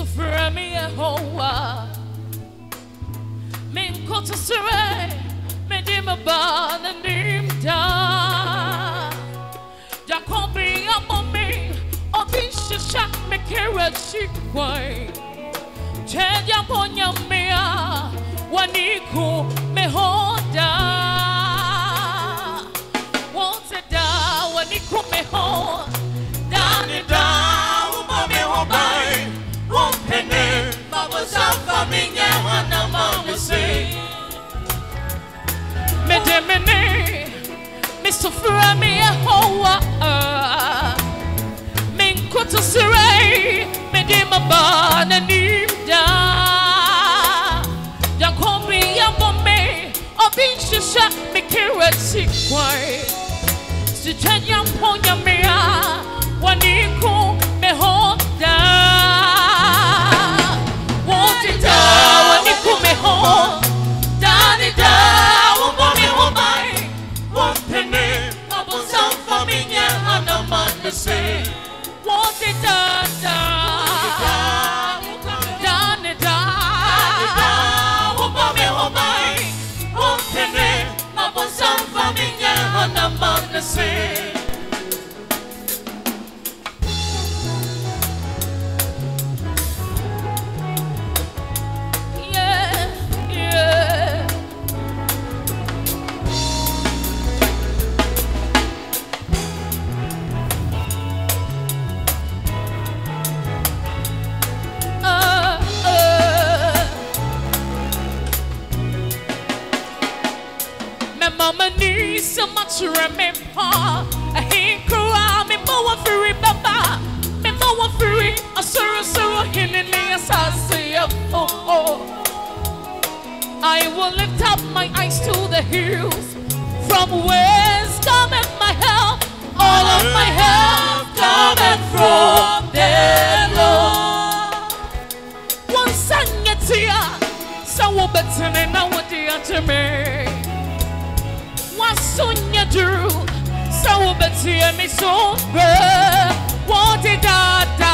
suffer me a hoa. Min kota sere, me dim ban and dim da. Jacobi upon me, or this shot me carrot chick way. Change upon your mea, waniku me honda. Won't it da, waniku me honda. Dani da, umame hobai, won't penny, bubbles up for me, and I'm on the sea. Medemene, Mr. Frami, a hoa. Min kutu siray, medema ban and nimda. Jacobi yamome, or beach shot me carrot sick way. Sitanya ponya mea, waniku me honda. Want it da, waniku me honda. Dani da, umome homai. Want penny, bubbles out for me, and I'm on the sea. Want it da da. Dani da, umome homai. Want penny, bubbles out for me, and I'm on the sea. Mama needs so much to remember. I ain't cry, me more free, baba. Me more free. I sorrow, in the name oh. I will lift up my eyes to the hills. From whence cometh my help? All of my help cometh from the Lord. One sang it here, so we'll bet and now what the answer me. Sonya drew, so Betsy and me so bad. Want it da da,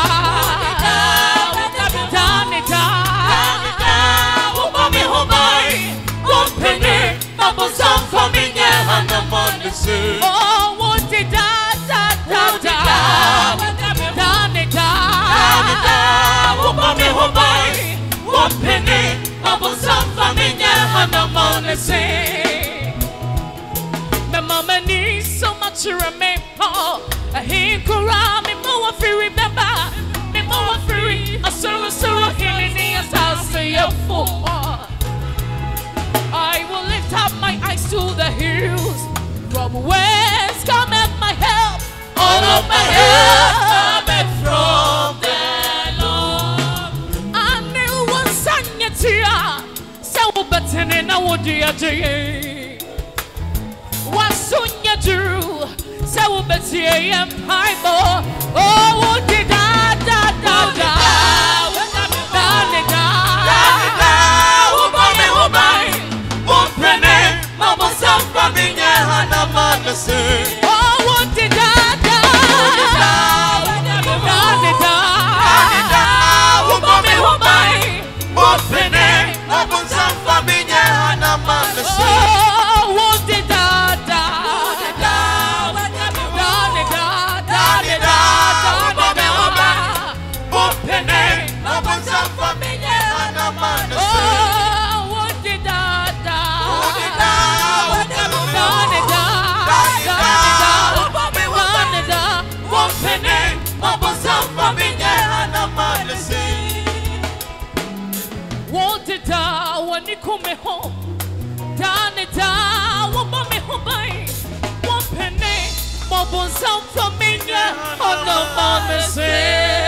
Dani da, umami homai. One penny, bubbles up for me, and I'm on the sea. Oh, want it da da da da, Dani da, umami homai. One penny, bubbles up for me, and I'm on the sea. Mama needs so much to remember. I ain't cry, me more free, remember. Me more free. I sorrow, healing in I'll say a fool. I will lift up my eyes to the hills. From whence cometh my help? All of my help cometh from the Lord. I knew one sang it here. So better than I would do. Wasunya drew, so Betsy and Piper. Oh, what did I da da da? Dani da, umame homai. One penny, bubbles up for me, and I'm on the sea. Oh, what did I da? Dani da, umame homai. One penny, bubbles up for me, and I'm on the sea. Come home, Dani da, umami homai. One penny, more bones out from me, and I'm on the sea.